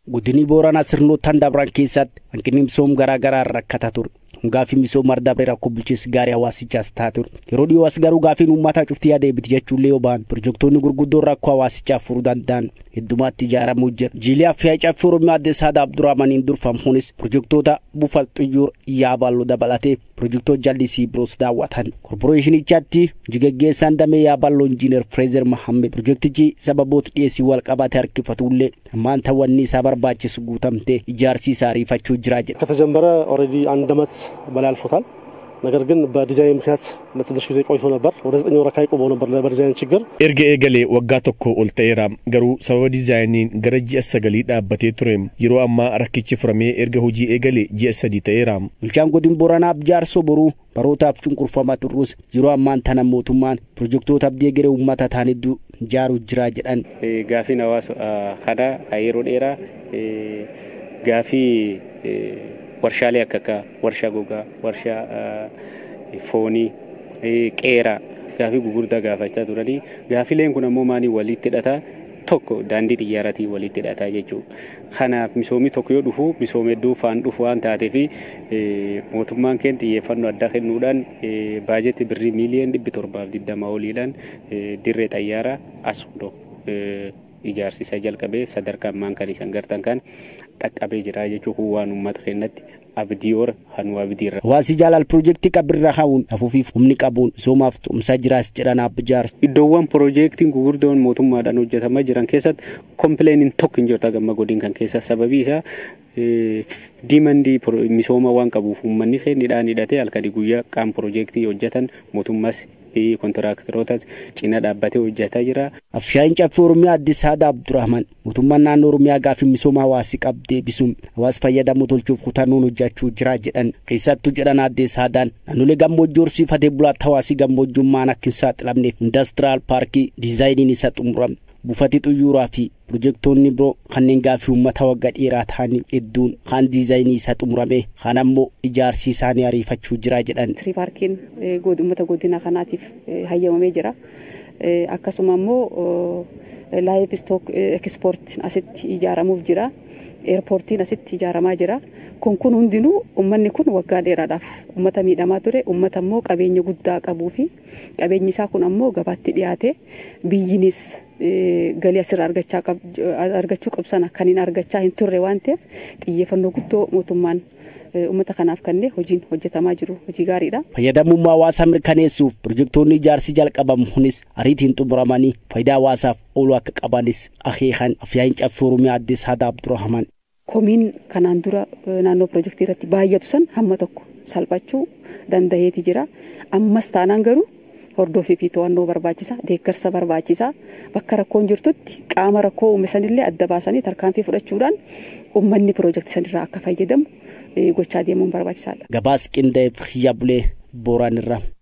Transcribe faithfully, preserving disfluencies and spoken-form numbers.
Godini Booranaa sirnoottan dabran keessatti hanqinni misooma garaa garaa rakkataa ture. Gaafii misooma darbe rakkoo bulchiinsa gaarii hawaasichaas ta'a ture. Yeroo dhiyoo as garuu gaafiin uummataa cuftii yaada eebbiti jechuullee yoo ba'an pirojektoonni gurguddoon rakkoo hawaasichaaf furuu danda'an heddumaatti ijaaramuu jira. Jiilii Afyaa Caffee Oromiyaa Aadde Saad Abdurrahmaniin durfamuunis pirojektoota buufata xiyyaara Yaaballoo dabalatee pirojektoota jallisii biroos daawwatan. Korporeeshinichaatti jigaggeessaan damee Yaaballoo Injiinar Fireezer Mahammed pirojektichi sababoota dhiyeessii wal qabatee harkifatullee ammaan ta'wanni isaa barbaachisu guutamtee ijaarsi isaa ariifachuu jira jedha. ከተጀመረ ኦሬዲ አንድ አመት በላይ አልፎታል። ነገር ግን በዲዛይን ምክንያት ለትንሽ ጊዜ ቆይቶ ነበር። ወደ ዘጠኝ ወር አካባቢ ቆሞ ነበር በዲዛይን ችግር ኤርገ ኤገሌ ወጋ ቶኮ ኦልተራ ገሩ ሰበብ ዲዛይኒን ገረጂ አሰገሊ ዳበቴ ቱሬም ይሮ አማ ረክቺ ፍረሜ ኤርገ ሁጂ ኤገሌ ጂኤሰዲ ተራም ብልቻን ጎዲን ቦራና አብጃርሶ ቦሩ baroota cunqurfamaa turus yeroo ammaan tana mootummaan pirojektoota abdii egeree uummata taaniddu ijaaruu jira jedhan. Gaafii hawaasa kana yeroo dheeraa gaafii warshaalee akka akka warshaa gogaa, warshaa foonii, qeeraa gaafii gurguddaa gaafachaa turanii gaafileen kun ammoo maanii walitti hidhataa tokko daandii xiyyaaraatii walitti hidhataa jechuudha. Kanaaf misoomii tokko yoo dhufu misoomee duufaan dhufu waan taateef mootummaan keenya xiyyeeffannoo addaa kennuudhaan baajetii birrii miiliyoona dhibba torbaaf digdama oliidhaan dirree xayyaaraa as hundoo ijaarsisaa jalqabee sadarkaan maankan isaan gartan kan dhaqqabee jira jechuun waan uummata keenyatti abdii ora hanuu abdii irra. Hawaasi jaalal pirojektii qabirra haawun afuufiif humni qabuun misoomaaf tumsa jiraas jedhan abjaar. Iddoowwan pirojektiin gurguddoon mootummaadhaan hojjetamaa jiran keessatti kompileeniin tokko hin jirtu gamma godin kan keessa sababii isaa diimandii misooma waan qabuuf uummanni keenyadhaan hidhatee halkanii guyyaa qaam pirojektii hojjetan mootummaas kontiraaktaroota cina dhaabbatee hojjetaa jira. Afyaan Caffee Oromiyaa Aadde Saad Abdurrahman mootummaan naannoo Oromiyaa gaafii misooma hawaasii qabdee bisuun hawaasa fayyadamu tolchuuf kutannoon hojjechuu jira jedhan. Keessattuu jedhan Aadde Saadaan naannolee gammoojjii horsiifatee bulaatti hawaasii gammoojjummaan akka hin saaxilamneef indastiraal paarkii diizaayiniin isa xumurame. Buufati xiyyaara fi pirojektoonni biroo kanneen gaafii uummata waggaa dheeraa ta'anii hedduun kan diizaayinii isa xumurame kan ammoo ijaarsi isaanii ariifachuu jira jedhan. Paarkiin uummata godina kanaatiif hayyamamee jira. Akkasuma ammoo laayif stook ekspoort asitti ijaaramuuf jira. Eerpoortiin asitti ijaaramaa jira. Kun kun hundinuu uummanni kun waggaa dheeraadhaaf uummata miidhamaa ture. Uummata ammoo qabeenya guddaa qabuu fi qabeenyi isaa kun ammoo gabaatti dhiyaate biyyinis galii asirraa argachaa argachuu qabsana kan hin argachaa hin turre waan ta'eef xiyyeeffannoo guddoo mootummaan uummata kanaaf kennee hojiin hojjetamaa jiru hojii gaariidha. Fayyadamummaa hawaasaa mirkaneessuuf pirojektoonni ijaarsi jalqabamuunis ariitiin xumuramanii faayidaa hawaasaaf oolu akka qabanis akeekan Afyaan Caffee Oromiyaa Aadde Saad Abdurrahman. Komiin kanaan dura naannoo pirojektii irratti baay'atu san hamma tokko salphachuu danda'eeti jira. Ammas taanaan garuu hordofii fi to'annoo barbaachisa, deeggarsa barbaachisa. Bakka rakkoon jirtutti qaama rakkoo uume sanillee adda baasanii tarkaanfii fudhachuudhaan uummanni pirojektii sanirraa akka fayyadamu gochaa deemuun barbaachisaadha. Gabaas qindaa'eef Yaabulee Booranirraa.